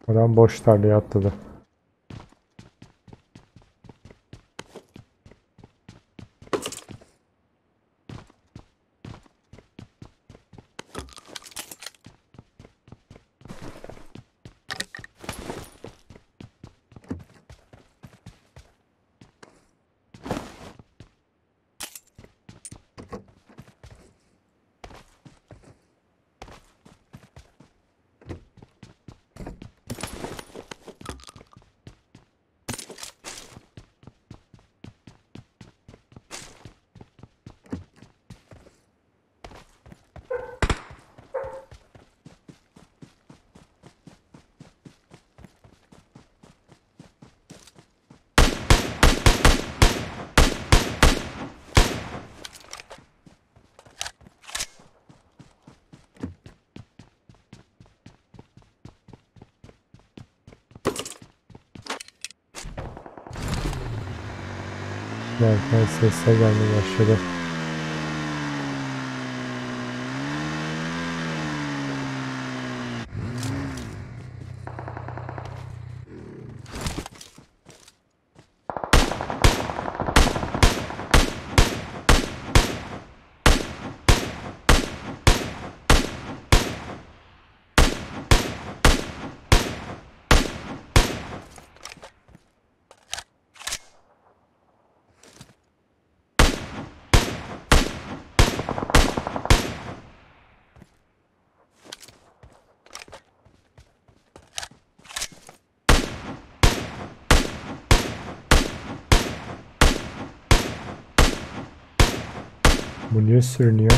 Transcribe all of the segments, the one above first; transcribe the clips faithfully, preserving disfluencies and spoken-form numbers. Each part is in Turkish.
Adam boş tarlaya atladı. Derken sesler gelmeye başladı. Bu niye sürünüyor?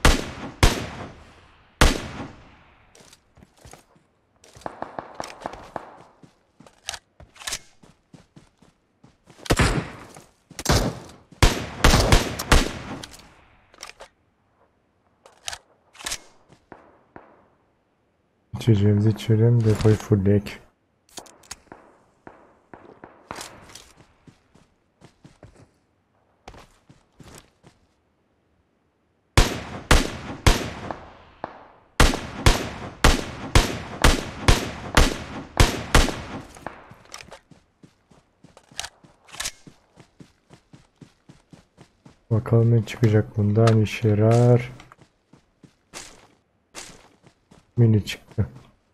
İçeceğimizi içelim, depoyu fullleyek. Bakalım ne çıkacak bundan, işe yarar. Mini çıktı.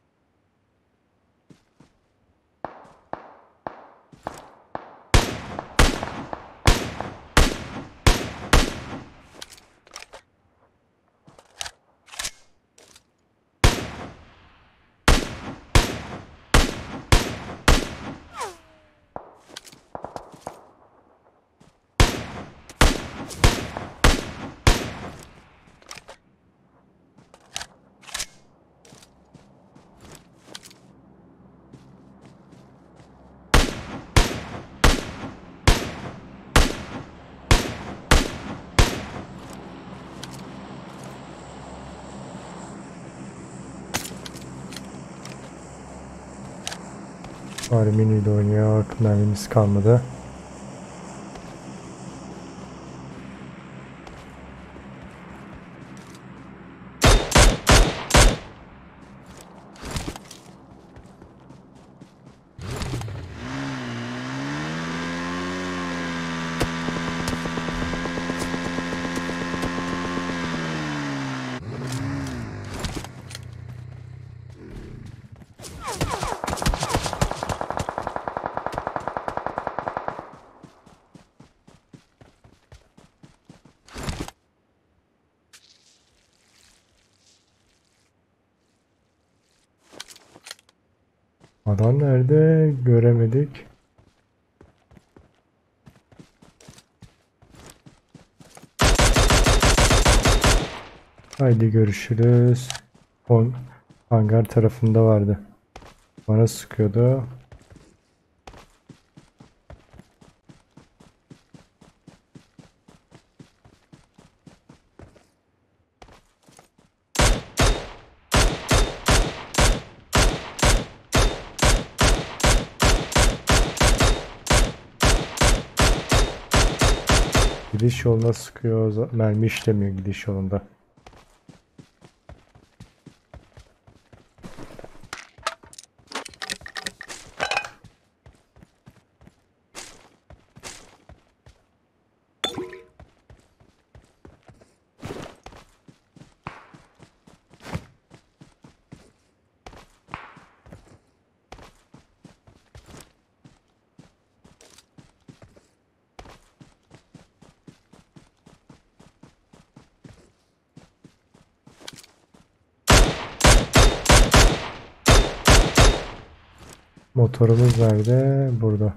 Bari mini ile oynuyor. Mermimiz kalmadı. Adam nerede? Göremedik. Haydi görüşürüz. On hangar tarafında vardı. Bana sıkıyordu. Gidiş yoluna sıkıyor. Mermi işlemiyor gidiş yolunda. Motorumuz nerede? Burada.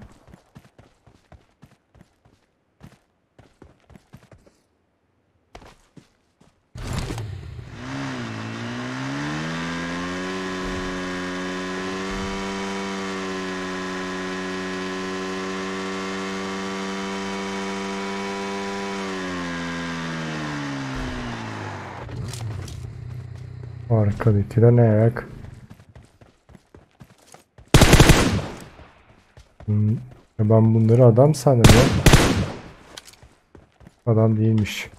Arkadaki de ne ayak? Hmm, ben bunları adam sanırım ya. Adam değilmiş.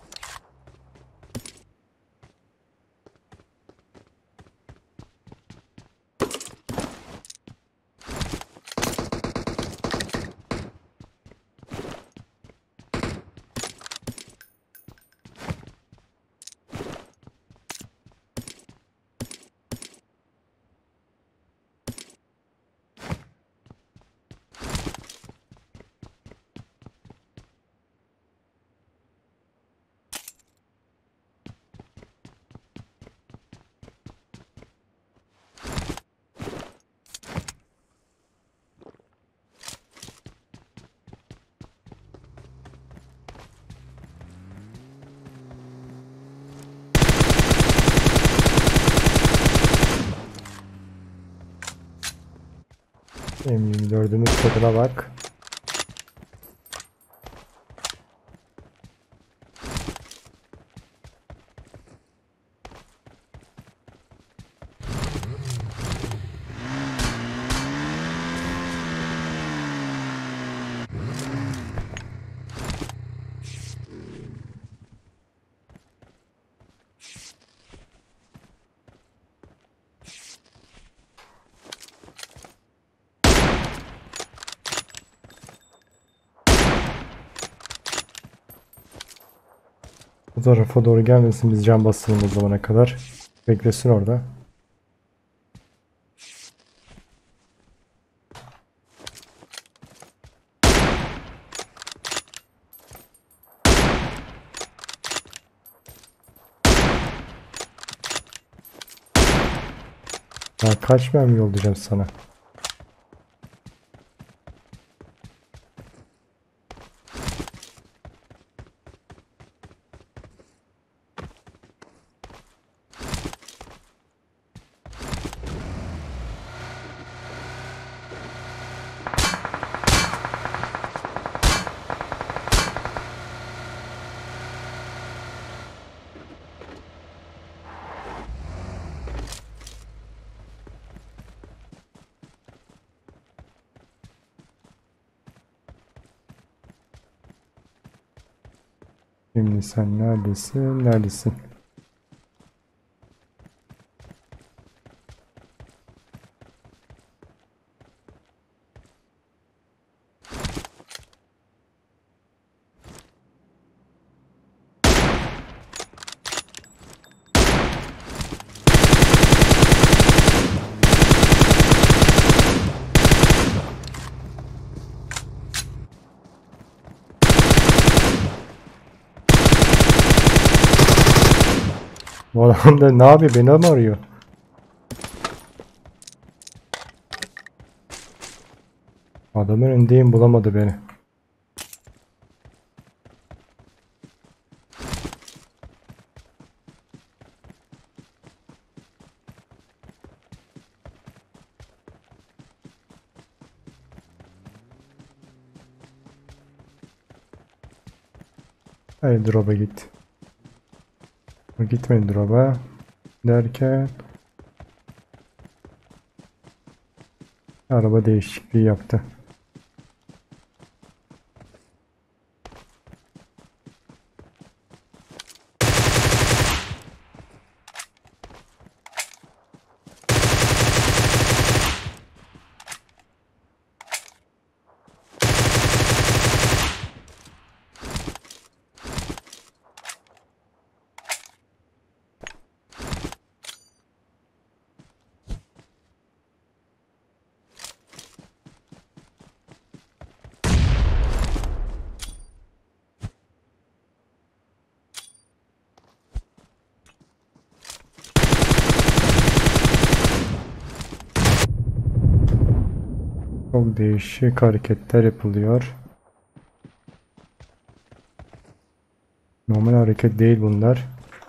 M yirmi dördümüz tadına bak. Bu tarafa doğru gelmesin, biz can basalım o zamana kadar. Beklesin orada. Ya kaç mermi yollayacağım sana? Şimdi sen neredesin? Neredesin? Bu adam da ne yapıyor? Beni mi arıyor? Adamın önündeyim, bulamadı beni. Hayır, drop'a git. Gitmedi drop'a. Derken araba değişikliği yaptı. Çok değişik hareketler yapılıyor. Normal hareket değil bunlar.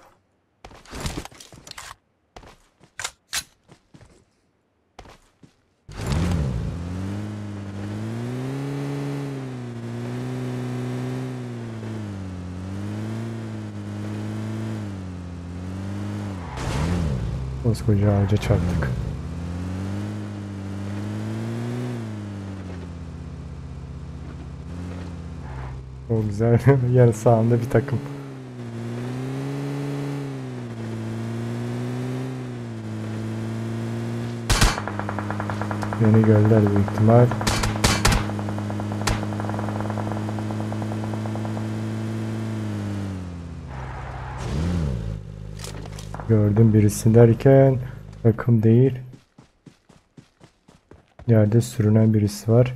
Koskoca ağaca çarptık. Çok güzel. Yarı sağında bir takım. Beni gördüler büyük ihtimal. Gördüm birisi derken takım değil. Yerde sürünen birisi var.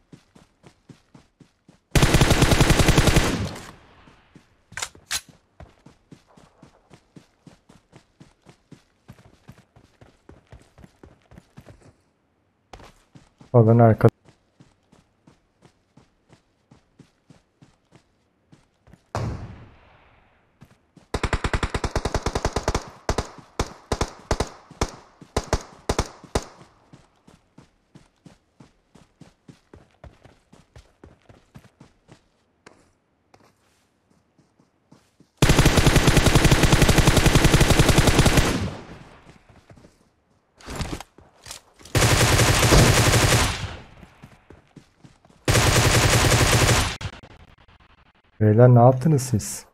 Falan arka. Beyler ne yaptınız siz?